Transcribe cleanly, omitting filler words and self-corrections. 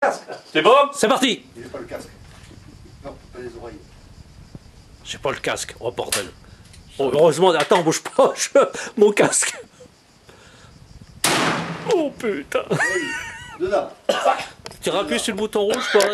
C'est bon? C'est parti. Il n'est pas le casque. Non, pas les oreilles. J'ai pas le casque. Oh bordel. Oh, heureusement, attends, bouge pas. Mon casque. Oh putain. Dedans. Tu appuies sur le bouton rouge, quoi.